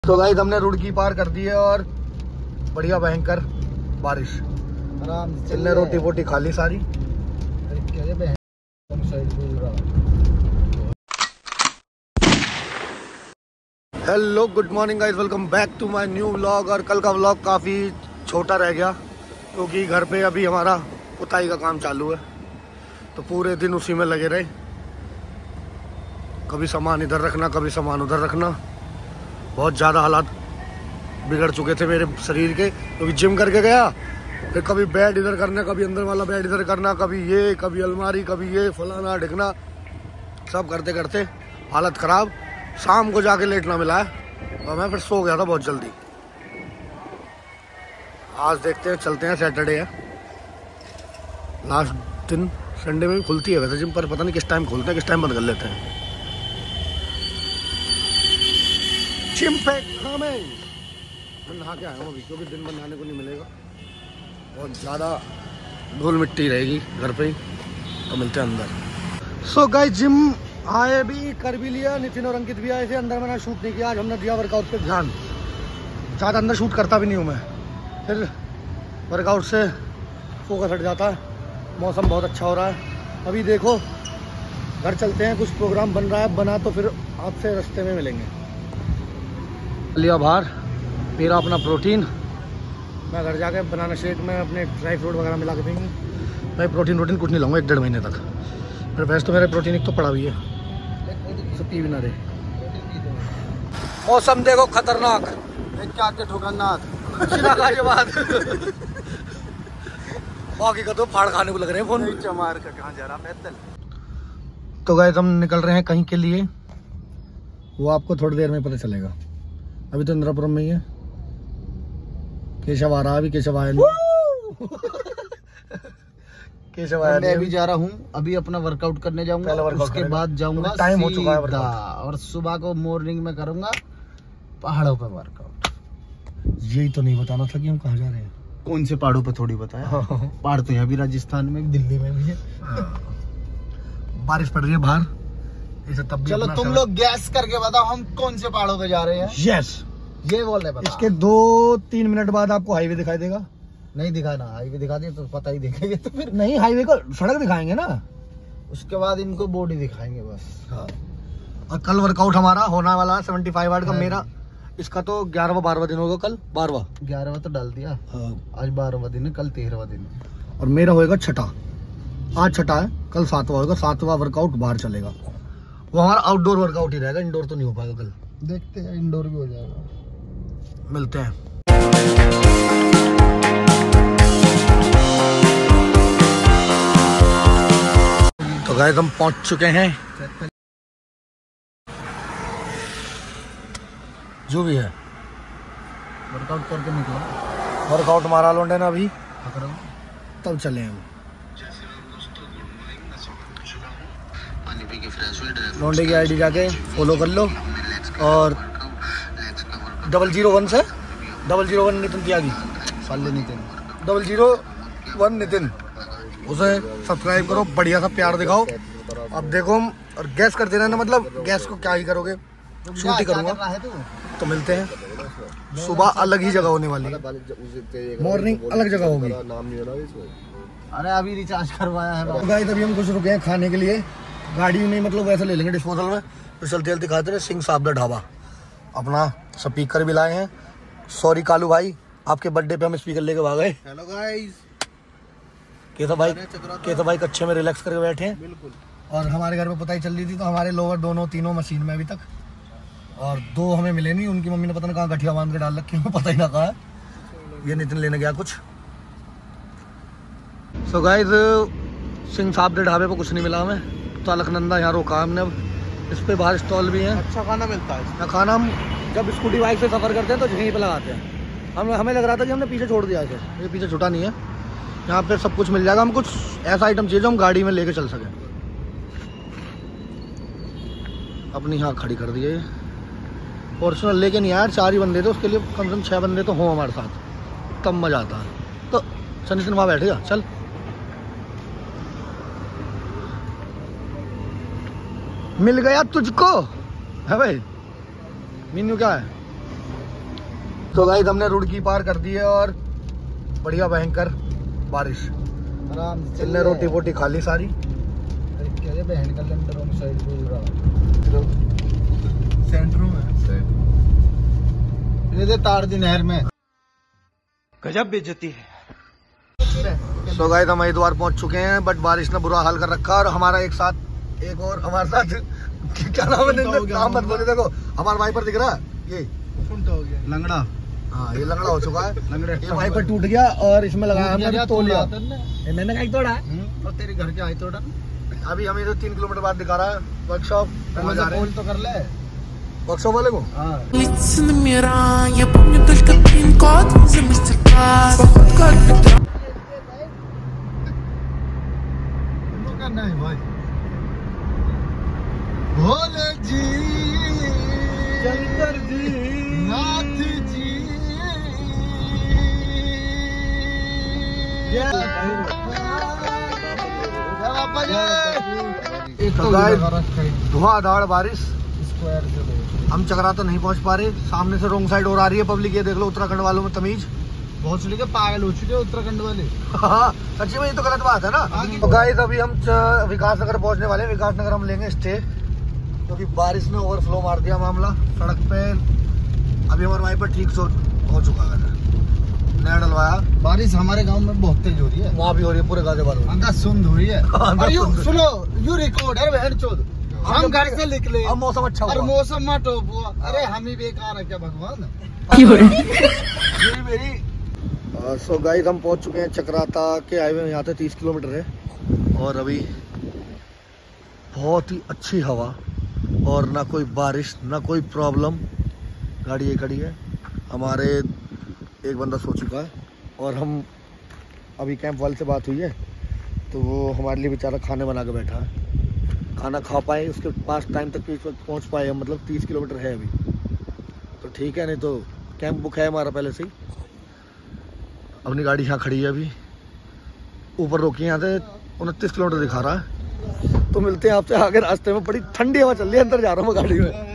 तो गाइस हमने रुड़की पार कर दी है और बढ़िया भयंकर बारिश। आराम से चलने रोटी वोटी खा ली सारी। Hello good morning guys, welcome back to my new vlog. और कल का व्लॉग काफ़ी छोटा रह गया क्योंकि घर पे अभी हमारा पुताई का काम चालू है, तो पूरे दिन उसी में लगे रहे। कभी सामान इधर रखना, कभी सामान उधर रखना। बहुत ज़्यादा हालात बिगड़ चुके थे मेरे शरीर के, क्योंकि जिम करके गया, फिर कभी बेड इधर करना, कभी अंदर वाला बेड इधर करना, कभी ये, कभी अलमारी, कभी ये, फलाना ढिकना, सब करते करते हालत ख़राब। शाम को जाके लेटना मिला है और मैं फिर सो गया था बहुत जल्दी। आज देखते हैं, चलते हैं। सैटरडे है, लास्ट दिन। संडे में भी खुलती है वैसे जिम, पर पता नहीं किस टाइम खोलते हैं, किस टाइम बंद कर लेते हैं। जिम पे कमेंट। मैं नहा के आया हूँ अभी, क्योंकि दिन भर नहाने को नहीं मिलेगा, बहुत ज़्यादा धूल मिट्टी रहेगी घर पे ही। तो मिलते हैं अंदर। सो गाइस, जिम आए भी, कर भी लिया। नितिन और अंकित भी आए थे। अंदर मैंने शूट नहीं किया आज, हमने दिया वर्कआउट पे ध्यान। ज़्यादा अंदर शूट करता भी नहीं हूँ मैं, फिर वर्कआउट से फोकस हट जाता है। मौसम बहुत अच्छा हो रहा है। अभी देखो घर चलते हैं, कुछ प्रोग्राम बन रहा है, बना तो फिर आपसे रास्ते में मिलेंगे। लिया बाहर मेरा अपना प्रोटीन। मैं घर जाके बनाना शेक में अपने ड्राई फ्रूट वगैरह मिला के देंगे। मैं प्रोटीन कुछ नहीं लाऊंगा 1-1.5 महीने तक। फिर वैसे तो मेरे प्रोटीन एक तो पड़ा भी है, तो पी भी ना रहे। मौसम देखो खतरनाक, क्या के ठोकरनाक बाकी का तो फाड़ खाने को लग रहे हैं फोन। चमार का कहाँ जा रहा पैदल। तो गाइस हम निकल रहे हैं कहीं के लिए, वो आपको थोड़ी देर में पता चलेगा। अभी तो इंद्रापुरम में ही है। केशव आ रहा है, अभी केशव आया नहीं। केशव आया। मैं भी जा रहा हूँ, अभी अपना वर्कआउट करने जाऊंगा, उसके बाद जाऊंगा टाइम हो चुका है और सुबह को मॉर्निंग में करूंगा पहाड़ों पे वर्कआउट। यही तो नहीं बताना था कि हम कहाँ जा रहे हैं। कौन से पहाड़ों पे थोड़ी बताया। पहाड़ तो यहाँ भी राजस्थान में, दिल्ली में भी है। बारिश पड़ रही है बाहर, इसे तब भी चलो तुम लोग गैस करके बताओ हम कौन से पहाड़ों पे जा रहे हैं। यस, ये बोल रहे। इसके 2-3 मिनट बाद आपको हाईवे दिखाई देगा। नहीं दिखाना, हाईवे दिखा दे तो पता ही देखेंगे। तो फिर नहीं, हाईवे को सड़क दिखाएंगे ना, उसके बाद इनको बॉडी दिखाएंगे बस। हाँ। और कल वर्कआउट हमारा होने वाला है 75 वाट का। मेरा इसका तो 11वां-12वां दिन होगा। कल 12वां, 11वां तो डाल दिया। आज 12वां दिन है, कल 13वां दिन है। और मेरा होएगा 6ठा। आज 6ठा है, कल 7वां होगा। 7वां वर्कआउट बाहर चलेगा, वो हमारा आउटडोर वर्कआउट ही रहेगा, इंडोर तो नहीं हो पाएगा कल। देखते हैं, इंडोर भी हो जाएगा। मिलते हैं। तो गाइस हम पहुंच चुके हैं, जो भी है वर्कआउट करके निकला। वर्कआउट मारा लोंडे ना अभी, तब चले हम। लोंडे की आईडी जाके फॉलो कर लो, और 001 से 001 नितिन त्यागी, साले नितिन 001 नितिन, उसे सब्सक्राइब करो, बढ़िया सा प्यार दिखाओ। अब देखो हम, और गैस करते रहना, मतलब गैस को क्या ही करोगे, शूट ही करूँगा। तो मिलते हैं सुबह, अलग ही जगह होने वाली है, मॉर्निंग अलग जगह होगी। अरे अभी रिचार्ज करवाया है। तो गाइस अभी हम कुछ रुके हैं खाने के लिए, गाड़ी नहीं मतलब वैसे ले लेंगे डिस्पोजल में। तो चलते चलते खाते रहे। सिंह साहब दा ढाबा, अपना स्पीकर भी लाए हैं। सॉरी कालू भाई, आपके बर्थडे पे हम स्पीकर लेके भाग गए। हेलो गाइस, कैसा भाई कच्चे में रिलैक्स करके बैठे हैं। बिल्कुल। और हमारे घर में पता ही चल रही थी, तो हमारे लोवर दोनों तीनों मशीन में अभी तक, और 2 हमें मिले नहीं। उनकी मम्मी ने पता नहीं कहाँ गठिया बांध के डाल रखी है, पता ही ना कहा है। ये नितिन लेने गया कुछ। सो गाइस, सिंह साहब के ढाबे पे कुछ नहीं मिला हमें, तो अलकनंदा यहाँ रोका हमने। अब इस पे बाहर स्टॉल भी है, अच्छा खाना मिलता है। ना खाना हम जब स्कूटी बाइक से सफ़र करते हैं तो यहीं पे लगाते हैं। हमें लग रहा था कि हमने पीछे छोड़ दिया है, ये पीछे छुटा नहीं है। यहाँ पे सब कुछ मिल जाएगा। हम कुछ ऐसा आइटम चाहिए जो हम गाड़ी में लेके चल सकें। अपनी यहाँ खड़ी कर दी है। फॉर्चुनर लेके नहीं आया, 4 ही बंदे थे, उसके लिए कम से कम 6 बंदे तो हों हमारे साथ, तब मज़ा आता है। तो सनी सिन्हा बैठेगा, चल। मिल गया तुझको है भाई। मीनू क्या है? तो गाइस हमने रुड़की पार कर दी है और बढ़िया भयंकर बारिश। आराम से चलने रोटी वोटी खा ली सारी। क्या बहन का लंडर रॉन्ग साइड बोल रहा सेंटर में ये तार दी नहर में। गजब बेइज्जती है। तो गाइस हम हरिद्वार पहुंच चुके हैं, बट बारिश ने बुरा हाल कर रखा और हमारा एक और हमारे साथ क्या नाम है, नाम मत बोले। देखो हमारा वाइपर दिख रहा है, ये हो गया लंगड़ा। हाँ ये लंगड़ा हो चुका है। लंगड़े ये वाइपर टूट गया और इसमें लगाया हमने तोलिया। मैंने कहीं तोड़ा और तेरे घर के आई तोड़ा। अभी हमें तो 3 किलोमीटर बाद दिखा रहा है वर्कशॉप। फोन तो कर ले वर्कशॉप वाले को। Лица на мира, я помню только пин-код за мастер-класс. करना है भाई। भोले जी, शंकर जी, नाथ जी, धुआंधार बारिश। स्क्वायर से हम चक्राता नहीं पहुंच पा रहे, सामने से रोंग साइड और आ रही है पब्लिक। ये देख लो उत्तराखंड वालों में तमीज। बहुत से पागल हो चुके उत्तराखंड वाले। हाँ सच्ची में ये तो गलत बात है ना। तो गाइस अभी हम विकासनगर पहुंचने वाले हैं। विकासनगर हम लेंगे स्टे, क्योंकि बारिश ने ओवरफ्लो मार दिया मामला सड़क पे। अभी हमारा वाइपर ठीक से हो चुका है, नया डलवाया। बारिश हमारे गांव में बहुत तेज हो रही है, वहाँ भी हो रही है, पूरे गाजियाबाद हो रही है। सुंद हो रही है। और यू सुनो, यू रिकॉर्ड है बहन चोद। हम घर से निकले अब मौसम अच्छा और हुआ। मौसम में टॉप हुआ। अरे हम ही बेकार है क्या भगवान। ये मेरी सो गाइस हम पहुंच चुके हैं चक्राता के हाईवे में। यहाँ से 30 किलोमीटर है और अभी बहुत ही अच्छी हवा और ना कोई बारिश ना कोई प्रॉब्लम। गाड़ी ये खड़ी है। हमारे एक बंदा सो चुका है और हम अभी कैंप वाले से बात हुई है तो वो हमारे लिए बेचारा खाने बना के बैठा है। खाना खा पाए उसके पास टाइम तक पहुंच पाए हम, मतलब 30 किलोमीटर है अभी तो ठीक है, नहीं तो कैंप बुक है हमारा पहले से ही। अपनी गाड़ी यहाँ खड़ी है अभी, ऊपर रोकी, यहाँ से 29 किलोमीटर दिखा रहा है। तो मिलते हैं आपसे आगे रास्ते में। बड़ी ठंडी हवा चल रही है, अंदर जा रहा हूँ मैं गाड़ी में।